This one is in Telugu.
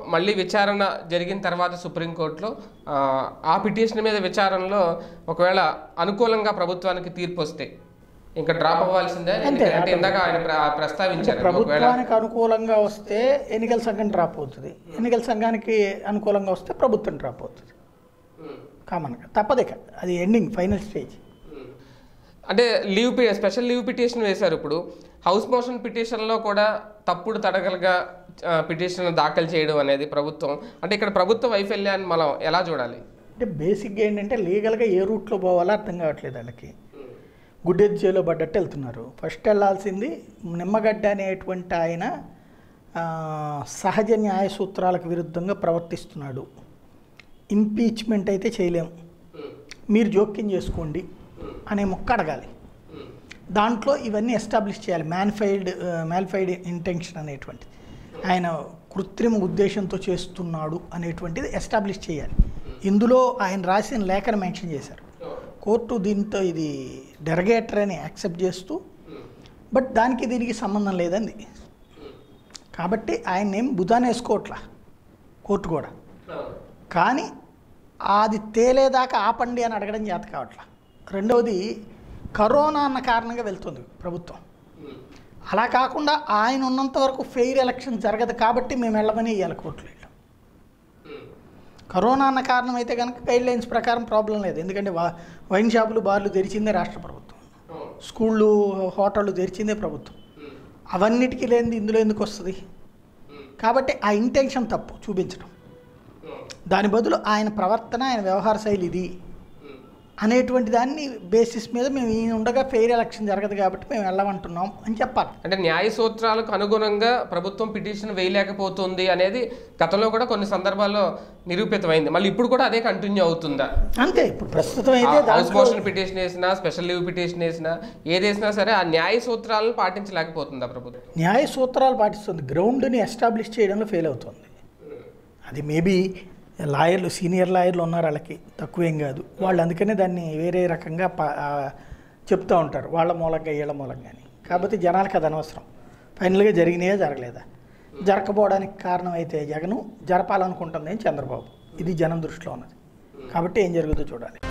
మళ్ళీ విచారణ జరిగిన తర్వాత సుప్రీంకోర్టులో ఆ పిటిషన్ మీద విచారణలో ఒకవేళ అనుకూలంగా ప్రభుత్వానికి తీర్పు వస్తే ఇంకా డ్రాప్ అవ్వాల్సిందే అంటే ఇందాక ఆయన ప్రస్తావించారు ప్రభుత్వానికి అనుకూలంగా వస్తే ఎన్నికల సంఘం డ్రాప్ అవుతుంది, ఎన్నికల సంఘానికి అనుకూలంగా వస్తే ప్రభుత్వం డ్రాప్ అవుతుంది. కామన్గా తప్పదే, అది ఎండింగ్ ఫైనల్ స్టేజ్. అంటే స్పెషల్ లీవ్ పిటిషన్ వేశారు. ఇప్పుడు హౌస్ మోషన్ పిటిషన్లో కూడా తప్పుడు తడగలుగా పిటిషన్ దాఖలు చేయడం అనేది ప్రభుత్వం, అంటే ఇక్కడ ప్రభుత్వ వైఫల్యాన్ని మనం ఎలా చూడాలి? అంటే బేసిక్గా ఏంటంటే లీగల్గా ఏ రూట్లో పోవాలో అర్థం కావట్లేదు వాళ్ళకి. గుడ్డెద్దు చేలో పడ్డట్టు వెళ్తున్నారు. ఫస్ట్ వెళ్ళాల్సింది నిమ్మగడ్డ అనేటువంటి ఆయన సహజ న్యాయ సూత్రాలకు విరుద్ధంగా ప్రవర్తిస్తున్నాడు, ఇంపీచ్మెంట్ అయితే చేయలేము, మీరు జోక్యం చేసుకోండి అనే మొక్క అడగాలి. దాంట్లో ఇవన్నీ ఎస్టాబ్లిష్ చేయాలి. మ్యాలిఫైడ్ ఇంటెన్షన్ అనేటువంటిది, ఆయన కృత్రిమ ఉద్దేశంతో చేస్తున్నాడు అనేటువంటిది ఎస్టాబ్లిష్ చేయాలి. ఇందులో ఆయన రాసిన లేఖను మెన్షన్ చేశారు. కోర్టు దీంతో ఇది డెరగేటర్ అని యాక్సెప్ట్ చేస్తూ, బట్ దానికి దీనికి సంబంధం లేదండి. కాబట్టి ఆయన ఏం బుధాన్ని వేసుకోవట్లా కోర్టు కూడా. కానీ అది తేలేదాకా ఆపండి అని అడగడం చేత కావట్లా. రెండవది కరోనా అన్న కారణంగా వెళ్తుంది ప్రభుత్వం. అలా కాకుండా ఆయన ఉన్నంత వరకు ఫెయిర్ ఎలక్షన్ జరగదు కాబట్టి మేము వెళ్ళమని ఇవ్వాలి కోర్టులో. కరోనా అన్న కారణం అయితే కనుక గైడ్ లైన్స్ ప్రకారం ప్రాబ్లం లేదు. ఎందుకంటే వైన్ షాపులు బార్లు తెరిచిందే రాష్ట్ర ప్రభుత్వం, స్కూళ్ళు హోటళ్ళు తెరిచిందే ప్రభుత్వం. అవన్నిటికీ లేనిది ఇందులో ఎందుకు వస్తుంది? కాబట్టి ఆ ఇంటెన్షన్ తప్పు చూపించడం. దాని బదులు ఆయన ప్రవర్తన, ఆయన వ్యవహార శైలి ఇది అనేటువంటి దాన్ని బేసిస్ మీద మేము ఈయన ఉండగా ఫెయిర్ ఎలక్షన్ జరగదు కాబట్టి మేము వెళ్ళమంటున్నాం అని చెప్పాలి. అంటే న్యాయ సూత్రాలకు అనుగుణంగా ప్రభుత్వం పిటిషన్ వేయలేకపోతుంది అనేది గతంలో కూడా కొన్ని సందర్భాల్లో నిరూపితమైంది. మళ్ళీ ఇప్పుడు కూడా అదే కంటిన్యూ అవుతుందా? అంతే. ఇప్పుడు ప్రస్తుతం అయితే హౌస్ మోషన్ పిటిషన్ వేసినా, స్పెషల్ లీవ్ పిటిషన్ వేసినా, ఏది వేసినా సరే ఆ న్యాయ సూత్రాలను పాటించలేకపోతుందా ప్రభుత్వం? న్యాయ సూత్రాలు పాటిస్తుంది, గ్రౌండ్ని ఎస్టాబ్లిష్ చేయడంలో ఫెయిల్ అవుతుంది. అది మేబీ లాయర్లు, సీనియర్ లాయర్లు ఉన్నారు, వాళ్ళకి తక్కువేం కాదు. వాళ్ళు అందుకనే దాన్ని వేరే రకంగా చెప్తూ ఉంటారు, వాళ్ళ మూలంగా వీళ్ళ మూలంగా అని. కాకపోతే జనాలకు అది అనవసరం. ఫైనల్గా జరిగినాయా జరగలేదా? జరగకపోవడానికి కారణం అయితే జగను, జరపాలనుకుంటుంది చంద్రబాబు. ఇది జనం దృష్టిలో ఉన్నది. కాబట్టి ఏం జరుగుతుందో చూడాలి.